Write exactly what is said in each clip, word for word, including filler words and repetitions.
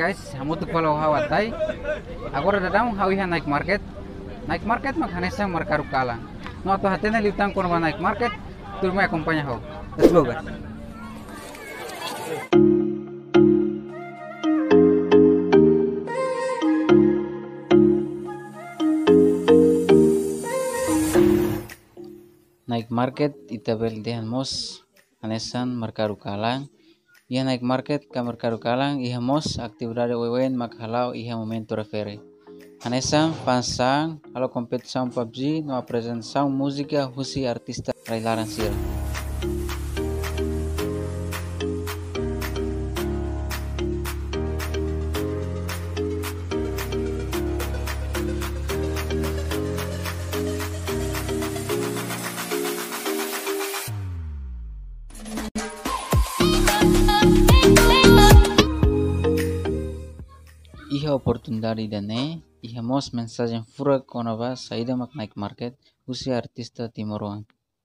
guys, hamu tu kalau hawatai. Agora dadam hawiha night market. Night market mak hanesang markaru kala. No to hatena liutang kono ba night market. Tu me acompaña ho. Let's go guys. Night market itabel dehan mos hanesan markaru kalang. Ia naik market ka mercado kalang iha mos atividade wewen makhalau iha momento refere. Hanesam pansang halo competição P U B G no apresentação música husi artista railaran sir. Iha oportunidade dane, iha mos mensagem fura konova saída mak night market usi artista Timoroan.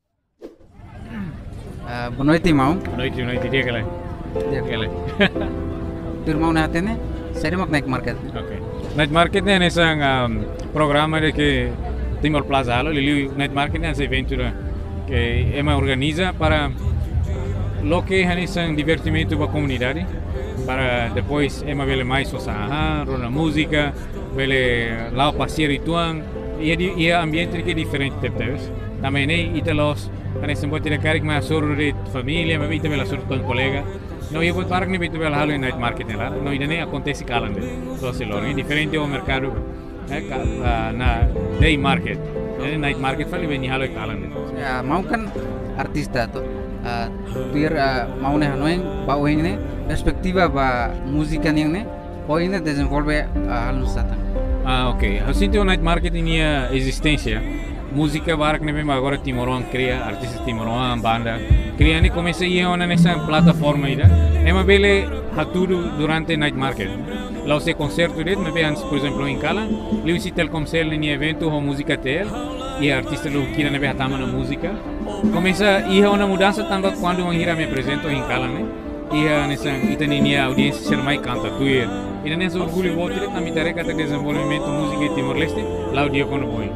Uh, boa noite, irmão. Boa noite, boa noite. Dia que Dia que Tu irmão na atene? Saída mak night market. Okay. Night market né nesse um, programa de que Timor Plaza Halo, Lili Night Market é esse evento que Ema organiza para lo que é nesse divertimento para a comunidade. Para depois Ema vele mais o saha, rona música, vele lá o passeio e tuang, e e ambiente que é diferente depois. Também né italos, para esse ponto de carga mais sobre de família, mas também lá sobre com colega. Não ia botar nem beto vele halo em night market lá, não ainda nem acontece calande. Só se loro, é diferente o mercado na day market, night market fali veni halo calande. Ya, mau kan artista tuh. Biar mau nih hanoin bawa ini perspektiva ba música nih nih oh ini desenvolve hal nusata. Ah, ok. Eu sinto o night market em a existência. Música barco nem bem agora Timoroan cria artistas Timoroan banda cria nem começa a ir nessa plataforma aí. É uma bela haturu durante night market. Lá o seu concerto dele, me veem por exemplo em Cala, ele visita o concerto em evento ou música dele e artista lo que não vê tama na música. Começa a ir uma mudança também quando eu me apresento em Cala, né? E nessa itania audiência ser mais canta tu ir. E nessa orgulho vou ter também tarefa de desenvolvimento música em Timor Leste, lá o dia quando vou.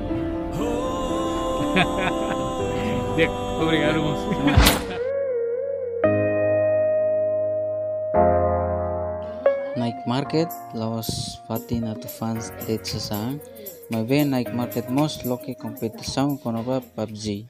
Obrigado, moço. Night market lawas fatin atau fans de sesang, mas vem night market mos loke competição com nova P U B G.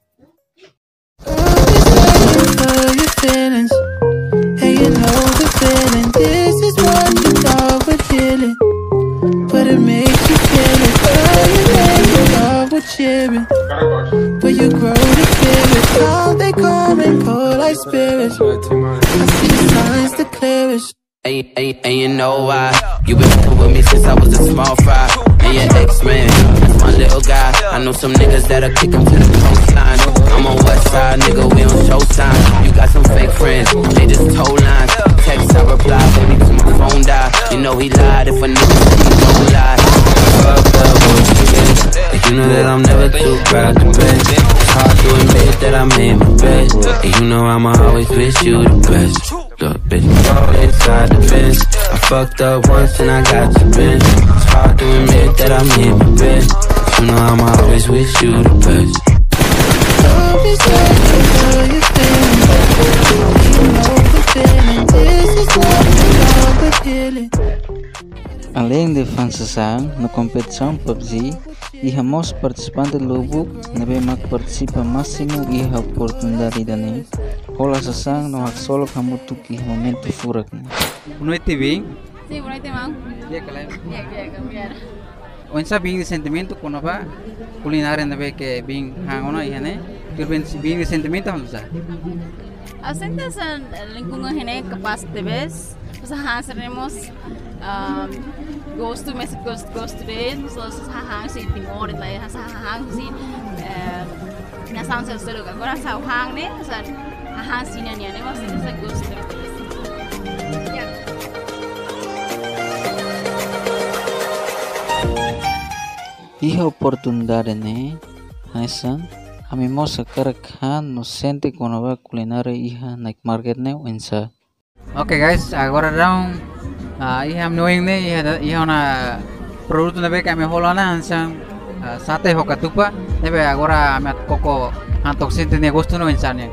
Hey, you know the feeling. This is what you thought was healing, but it makes you feel it. Girl, you make me love with cheering, but you grow to fear it. Now they come and go like spirits. I see signs the clearest. And, and, and you know why? You been fucking with me since I was a small fry. And your ex-man, that's my little guy. I know some niggas that'll kick him to the coastline. I'm on west side, nigga, we on showtime. You got some fake friends, they just told lines. Text, I reply, baby, till my phone die. You know he lied if a nigga said he don't lie. Fucked up, bullshit. And you know that I'm never too proud to beg. It's hard to admit that I made my bed. And you know I'ma always wish you the best. Look, bitch, I'm inside the fence. I fucked up once and I got you bent. It's hard to admit that I made my bed. You know I'ma always wish you the best. Love is what you know you're feeling. You know the feeling. This is what you thought was healing. Além de fans sesang na competição P U B G, iha mos participante lubuk nabe mak participa máximo iha oportunidade dane. Hola sesang no hak solo kamu tuki momento furak. Boa noite, bem? Sim, boa noite, irmão. Dia kalian. Dia, dia, cambiar. Onsa bing de sentimento kono ba culinária nabe que bing hangona iha ne. Tu ben bing de sentimento hamsa. Ausentes en lingkungan ini kepas tebes, usa hasilemos ghost to message ghost ghost to den, so hang si timor itu ya, hang si nasang sesuatu kan, orang sah hang ne, so hang si ni ni, maksud itu ghost to ya. Iha oportunidade ne, Hasan. Kami mau sekarang nusente konoba kulinare iha night market ne wensa. Oke guys, agora dão Ah, iya knowing ne iya iya na produto nebe kami holana hansang sate hoka tupa nebe agora amat koko antok sente ne gosto no insane.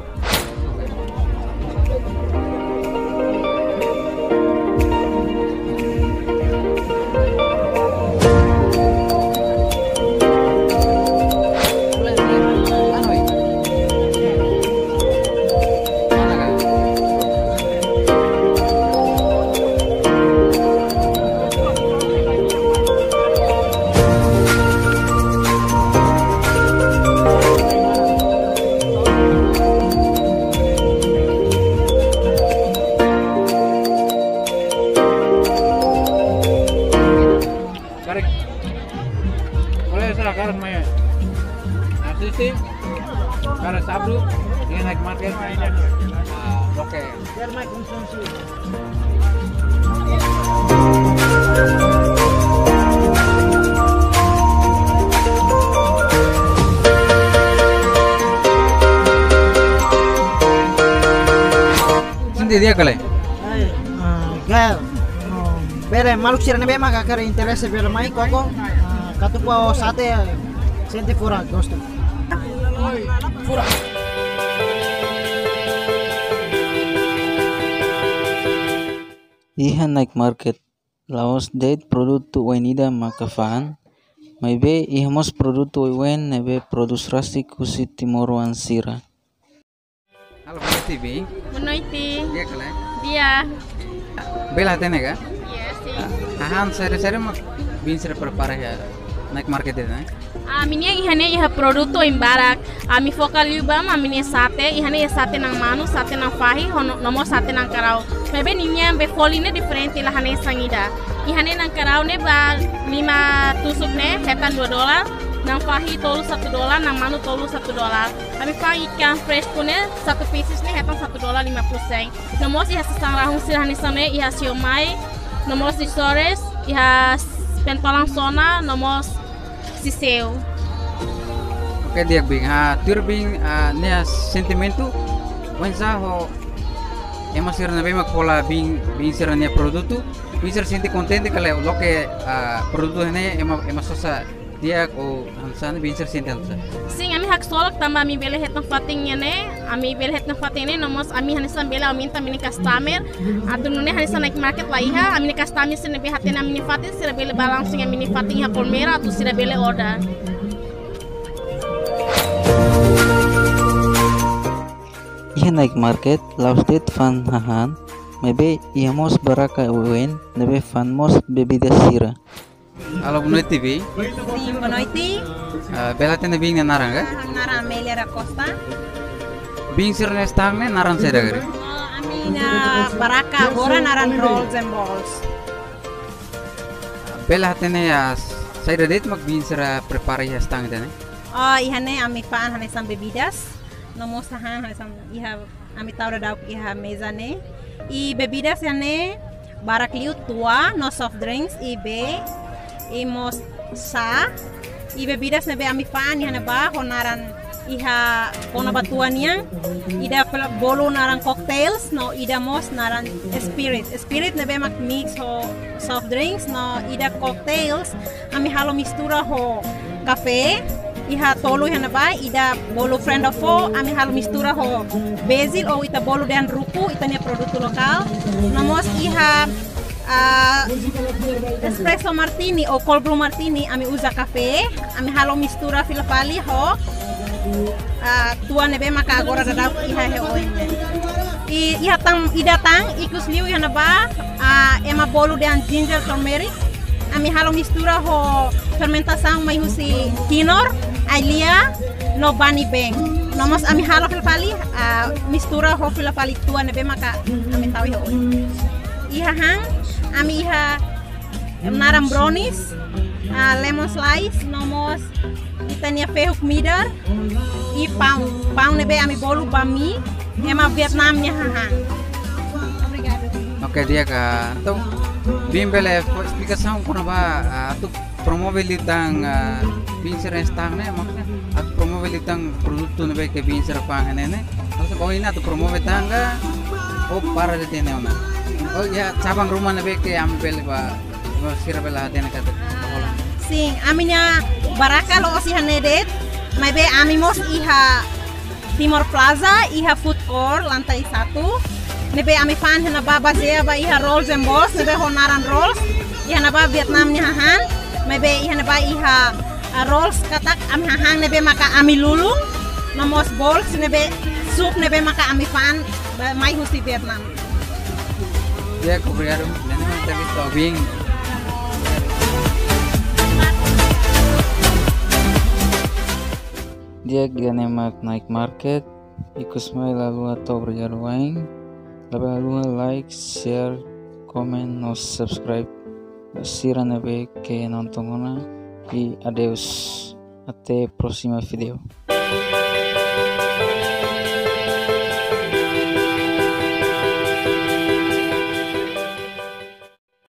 Karena sabtu ini naik market oke. Biar naik konsumsi. Sendiri dia kali. Gal, bere maluk sirane be maka kare interesse bere mai koko katupo sate sente fura gosto. Fura. Ihan naik market laos date produto wenida makafan maybe ihamos produto wen nebe produs rasik kusi timoro ansira. Halo Bella T V. Menoiti. Dia kali. Dia. Bella tenega. Iya sih. Ahan sere-sere mak bin sere prepara ya naik market itu. Aminia ihane iha produto imbarak. Ami focal yubam aminia sate ihane ya sate nang manu, sate nang fahi, hono nomor sate nang karau. Mebe ninya be foline diferente lah hane sangida. Ihane nang karau ne ba lima tusuk ne hetan dua dolar. Nang fahi tolu satu dolar, nang manu tolu satu dolar. Kami fahi ikan fresh pune satu pieces ne hetan satu dolar lima puluh sen. Nomor iha sesang rahung sirhane sane iha siomay, nomor si sores iha pentolang sona, nomor siseu. Oke dia bing, ah tur bing, ah nia sentimento, wensa ho, ema sir na bema pola bing bing sir nia produto, bing sir senti contente kalau lo ke ah produto ini ema ema sosa dia o hansan bing sir senti hansan. Sing ami hak solok tambah ami bele hetang fatingnya ne, ami bele hetang fating ne, nomos ami hanisan bele aminta mini customer, atau nune hanisan naik market lah iha, ami customer sini be hatin ami fating sira bele balang sing ami fating ha polmera atau sira bele order. Ihan naik market laos date fan hahan maybe ihamos baraka wen nebe fan mos bebida sira. Halo Benoit T V. Sim, boa noite. Ah Bella tene bing na naranga. Nara Amelia Costa. Bing sir na stang ne naran seda gari. Amina Baraka agora naran rolls and balls. Bella tene ya saya date mak bing sir prepara ya stang tene. Oh, ihane ami fan hanesan bebidas. Nomo sahan hanesan iha ami tahu dah iha mesa ne. I bebidas yane barak liu tua no soft drinks i be imos sa i bebidas nebe ami fan ihane ba honaran iha kona batuan yang ida bolu naran cocktails no ida mos naran spirit spirit nebe mak mix ho soft drinks no ida cocktails ami halo mistura ho kafe iha tolu ihane ba ida bolu friend of fo ami halo mistura ho basil o ita bolu dan ruku itanya produk lokal nomos iha Uh, espresso martini o cold brew martini ami usa kafe ami halo mistura fila pali ho uh, tua nebe maka agora da iha he oine i iha tang ida tang ikus liu iha ba uh, ema bolu dan ginger turmeric ami halo mistura ho fermentação mai husi tinor ailia no bani beng nomos ami halo fila pali uh, mistura ho fila pali tua nebe maka ami tahu he oine iha hang ami iha naram brownies, uh, lemon slice, nomos itania ferro comida e pão. Pão nebe ami bolu bami, ema Vietnamnya hahan. Obrigada. Oke dia ka, então bem bela explicação quando vai tu promove litang bem ser estang né, maksudnya tu promove litang produto nebe ke bem ser pang né né, terus kau ini tu promove tangga, oh para de tene ona. Oh ya, cabang rumah nabe ke ambil ba sira bela hatian kata. Sim, aminya baraka lo si hanedet. May be amimos iha Timor Plaza, iha food court lantai satu. Nebe ami fan hena ba bazea ba iha rolls and balls, nebe honaran rolls. Iha na ba Vietnam ni hahan. May be iha na ba iha uh, rolls katak ami hahan nebe maka ami lulung. Nomos balls nebe soup nebe maka ami fan mai husi Vietnam. Ya, obrigado. Nene tapi tobing. Dia gane mak naik market, ikus mai lalu atau berjalan, lalu like, share, comment, no subscribe. Siran nabe ke nonton e adeus até próxima vídeo.